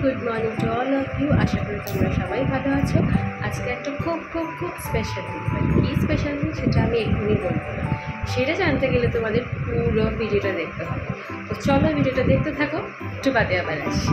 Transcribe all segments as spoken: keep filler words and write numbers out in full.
Good morning to all of you. আশা করি তোমরা সবাই ভালো আছো। আজকে একটা খুব খুব খুব স্পেশাল দিন। কী স্পেশাল দিন সেটা আমি এখনই বলবো না, সেটা জানতে গেলে তোমাদের পুরো ভিডিওটা দেখতে হবে। তো চলো ভিডিওটা দেখতে থাকো, একটু বাদে আবার আসি।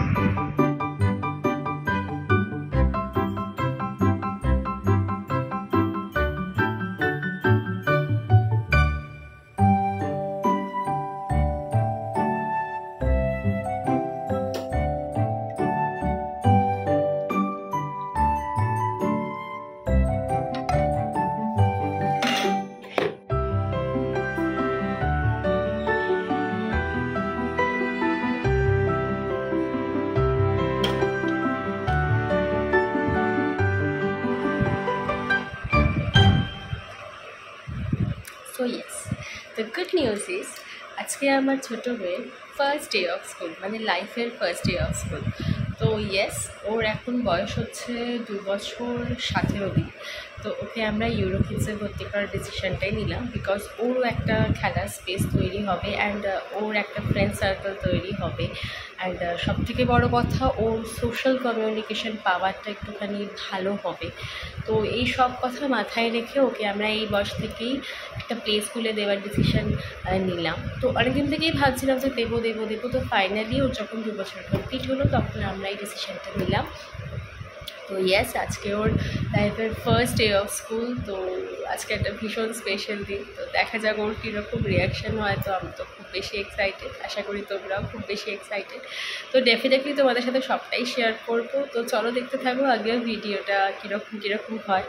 So yes, the good news is আজকে আমার ছোটো মেয়ের ফার্স্ট ডে অফ স্কুল, মানে লাইফের ফার্স্ট ডে অফ স্কুল। তো ইয়েস, ওর এখন বয়স হচ্ছে দু বছর সতেরো দিন। তো ওকে আমরা ইউরো কিডসে ভর্তি করার ডিসিশনটাই নিলাম, বিকজ ওরও একটা খেলার স্পেস তৈরি হবে অ্যান্ড ওর একটা ফ্রেন্ড সার্কেল তৈরি হবে অ্যান্ড সবথেকে বড় কথা ওর সোশ্যাল কমিউনিকেশন পাওয়ারটা একটুখানি ভালো হবে। তো এই সব কথা মাথায় রেখে ওকে আমরা এই বয়স থেকেই একটা প্লে স্কুলে দেওয়ার ডিসিশন নিলাম। তো অনেকদিন থেকেই ভাবছিলাম যে দেবো দেবো দেবো তো ফাইনালি ওর যখন দু বছর কমপ্লিট হলো তখন আমরা এই ডিসিশনটা নিলাম। তো ইয়েস, আজকে ওর লাইফের ফার্স্ট ডে অফ স্কুল। তো আজকে একটা ভীষণ স্পেশাল দিন। তো দেখা যাক ওর কীরকম রিয়াকশান হয়। তো আমি তো খুব বেশি এক্সাইটেড, আশা করি তোমরাও খুব বেশি এক্সাইটেড। তো ডেফিনেটলি তোমাদের সাথে সবটাই শেয়ার করবো। তো চলো দেখতে থাকো আগেও ভিডিওটা কীরকম কীরকম হয়।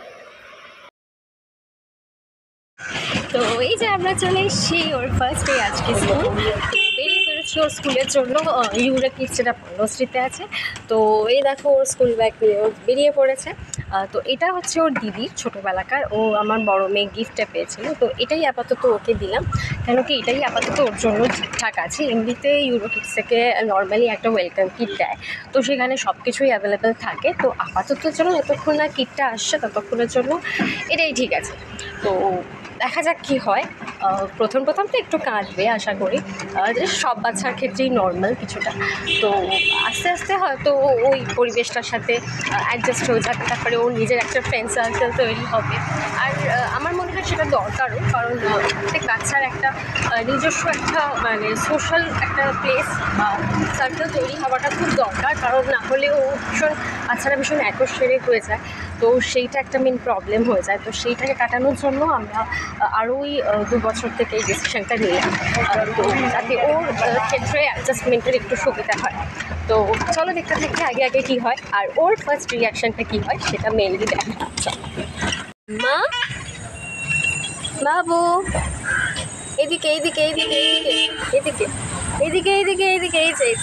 তো এই যে আমরা চলে এসেছি ওর ফার্স্ট ডে আজকে স্কুল। বেরিয়ে পড়েছি ওর স্কুলের জন্য, ইউরো কিডস যেটা পূর্ণশ্রীতে আছে। তো এই দেখো ওর স্কুল ব্যাগ নিয়ে ও বেরিয়ে পড়েছে। তো এটা হচ্ছে ওর দিদির ছোটোবেলাকার, ও আমার বড় মেয়ে গিফটটা পেয়েছিল। তো এটাই আপাতত ওকে দিলাম, কেন কি এটাই আপাতত ওর জন্য ঠিকঠাক আছে। এমনিতে ইউরো কিডস থেকে নর্মালি একটা ওয়েলকাম কিট দেয়, তো সেখানে সব কিছুই অ্যাভেলেবেল থাকে। তো আপাতত জন্য যতক্ষণ না কিটটা আসছে ততক্ষণের জন্য এটাই ঠিক আছে। তো দেখা যাক কী হয়। প্রথম প্রথম তো একটু কাঁদবে আশা করি, সব বাচ্চার ক্ষেত্রেই নর্মাল কিছুটা। তো আস্তে আস্তে হয়তো ওই পরিবেশটার সাথে অ্যাডজাস্ট হয়ে যাবে, তারপরে ওর নিজের একটা ফ্রেন্ড সার্কেল তৈরি হবে। আর আমার মনে হয় সেটা দরকারও, কারণ প্রত্যেক বাচ্চার একটা নিজস্ব একটা মানে সোশ্যাল একটা প্লেস বা সার্কেল তৈরি হওয়াটা খুব দরকার। কারণ না হলে ও ভীষণ বাচ্চারা ভীষণ একস্বরে হয়ে যায়, তো সেইটা একটা মেন প্রবলেম হয়ে যায়। তো সেইটাকে কাটানোর জন্য আমরা আরও ওই দু বছর থেকে এই ডিসিশনটা নিলাম, তো যাতে ওর ক্ষেত্রে অ্যাডজাস্টমেন্টের একটু সুবিধা হয়। তো চলো দেখতে থাকি আগে আগে কী হয় আর ওর ফার্স্ট রিয়াকশানটা কী হয় সেটা মেনলি দেখা। মা, বাবু, এদিকে এইদিকে এইদিকে এইদিকে এদিকে এদিকে এইদিকে এইদিকে এই যে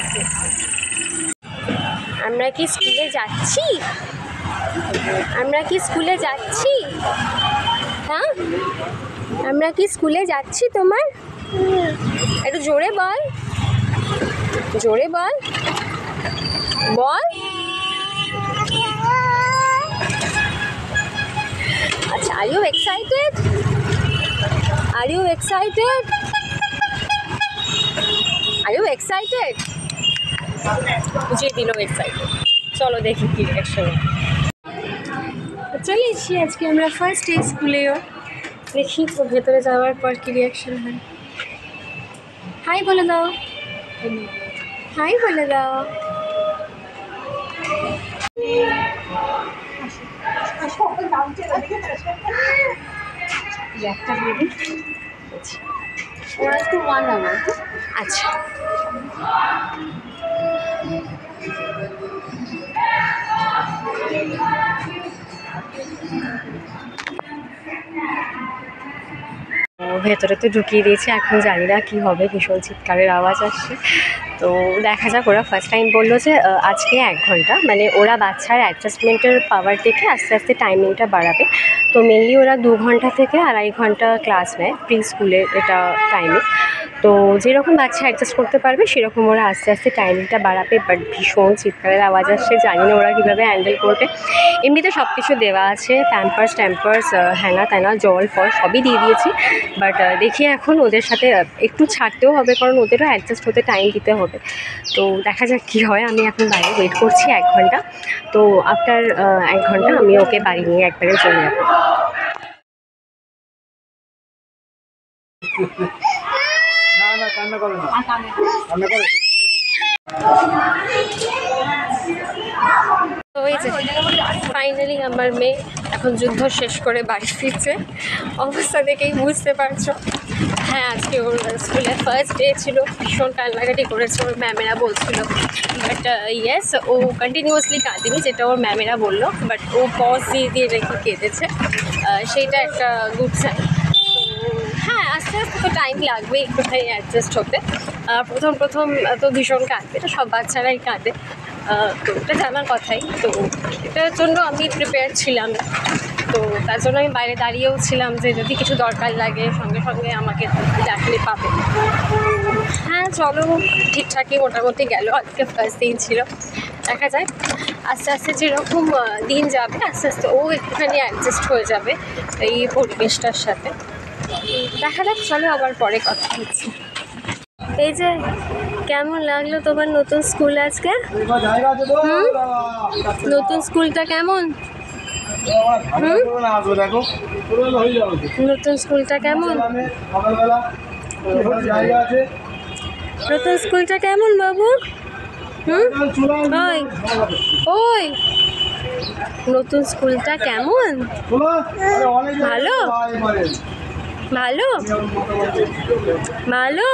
আমরা কি স্কুলে যাচ্ছি? আমরা কি স্কুলে যাচ্ছি? হ্যাঁ, আমরা কি স্কুলে যাচ্ছি? তোমার একটু জোরে বল, জোরে বল বল। আচ্ছা, are you excited? Are you excited? Are you excited? বুঝিয়ে দিল এক্সাইটেড। চলো দেখি কি রিয়াকশন। চলে এসেছি আজকে আমরা ফার্স্ট ডে স্কুলেও, দেখি তো ভেতরে যাওয়ার পর কি রিয়াকশন হয়। হাই বলে দাও, হাই বলে দাও। আচ্ছা, ভেতরে তো ঢুকিয়ে দিয়েছে, এখন জানি না কী হবে, ভীষণ চিৎকারের আওয়াজ আসছে। তো দেখা যাক। ওরা ফার্স্ট টাইম বললো যে আজকে এক ঘন্টা, মানে ওরা বাচ্চার অ্যাডজাস্টমেন্টের পাওয়ার দেখে আস্তে আস্তে টাইমিংটা বাড়াবে। তো মেনলি ওরা দু ঘন্টা থেকে আড়াই ঘন্টা ক্লাস নেয় প্রি স্কুলের এটা টাইমিং। তো যেরকম বাচ্চা অ্যাডজাস্ট করতে পারবে সেরকম ওরা আস্তে আস্তে টাইমিংটা বাড়াবে। বাট ভীষণ চিৎকারের আওয়াজ আসছে, জানি না ওরা কীভাবে হ্যান্ডেল করবে। এমনিতে সব কিছু দেওয়া আছে, প্যাম্পার্স ট্যাম্পার্স হ্যানা ত্যানা জল ফল সবই দিয়ে দিয়েছি। বাট দেখি এখন ওদের সাথে একটু ছাড়তেও হবে, কারণ ওদেরও অ্যাডজাস্ট হতে টাইম দিতে হবে। যাবে। তো দেখা যাক কী হয়। আমি এখন বাইরে ওয়েট করছি এক ঘন্টা। তো আফটার এক ঘন্টা আমি ওকে বাড়ি নিয়ে একবারে চলে যাবো। না না কান্না করে না, কান্না করে। তো এই যে ফাইনালি আমার মেয়ে এখন যুদ্ধ শেষ করে বাড়ি ফিরছে। অবস্থা দেখেই বুঝতে পারছো। হ্যাঁ, আজকে ওর স্কুলে ফার্স্ট ডে ছিল, ভীষণ কান্নাকাটি করেছে, ওর ম্যামেরা বলছিল। বাট ইয়েস, ও কন্টিনিউয়াসলি কাঁদেনি, যেটা ওর ম্যামেরা বললো, বাট ও পজ দিয়ে দিয়ে রেখে কেঁদেছে। সেইটা একটা গুড সাইন। হ্যাঁ, আস্তে আস্তে তো টাইম লাগবে একটুখানি অ্যাডজাস্ট হতে। প্রথম প্রথম তো ভীষণ কাঁদবে, এটা সব বাচ্চারাই কাঁদে, তো এটা জানার কথাই। তো এটার জন্য আমি প্রিপেয়ার ছিলাম, তো তার জন্য আমি বাইরে দাঁড়িয়েও ছিলাম যে যদি কিছু দরকার লাগে সঙ্গে সঙ্গে আমাকে ডাকলে পাবে। হ্যাঁ চলো, ঠিকঠাকই মোটামুটি গেল। আজকে ফার্স্ট দিন ছিল, দেখা যায় আস্তে আস্তে যেরকম দিন যাবে আস্তে আস্তে ও একটুখানি অ্যাডজাস্ট হয়ে যাবে এই পরিবেশটার সাথে। দেখা যাক, চলো আবার পরে কথা হচ্ছে। এই যে কেমন লাগলো তোমার নতুন স্কুল আজকে? হুম, নতুন স্কুলটা কেমন? হুম, নতুন স্কুলটা কেমন? নতুন স্কুলটা কেমন বাবু? হুম, ওই ওই নতুন স্কুলটা কেমন? ভালো ভালো ভালো।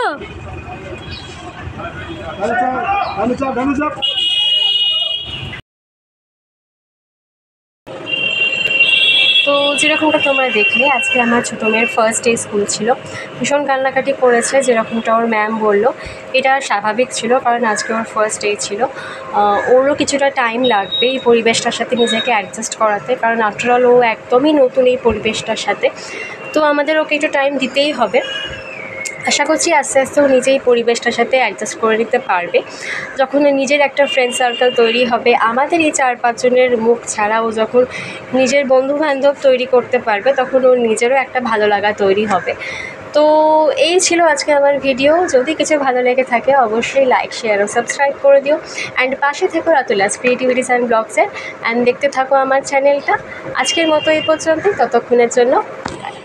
তো যেরকমটা তোমরা দেখলে, আজকে আমার ছোটো মেয়ের ফার্স্ট ডে স্কুল ছিল। ভীষণ কান্নাকাটি করেছে, যেরকমটা ওর ম্যাম বললো। এটা স্বাভাবিক ছিল, কারণ আজকে ওর ফার্স্ট ডে ছিল। ওরও কিছুটা টাইম লাগবে এই পরিবেশটার সাথে নিজেকে অ্যাডজাস্ট করাতে, কারণ আফটারঅল ও একদমই নতুন এই পরিবেশটার সাথে। তো আমাদের ওকে একটু টাইম দিতেই হবে। আশা করছি আস্তে আস্তে ও নিজেই পরিবেশটার সাথে অ্যাডজাস্ট করে নিতে পারবে। যখন নিজের একটা ফ্রেন্ড সার্কেল তৈরি হবে, আমাদের এই চার পাঁচজনের মুখ ছাড়াও যখন নিজের বন্ধুবান্ধব তৈরি করতে পারবে, তখন ওর নিজেরও একটা ভালো লাগা তৈরি হবে। তো এই ছিল আজকে আমার ভিডিও। যদি কিছু ভালো লেগে থাকে অবশ্যই লাইক, শেয়ার ও সাবস্ক্রাইব করে দিও। অ্যান্ড পাশে থেকো রাতুলাস ক্রিয়েটিভিটিস অ্যান্ড ব্লগসের, অ্যান্ড দেখতে থাকো আমার চ্যানেলটা। আজকের মতো এই পর্যন্তই, ততক্ষণের জন্য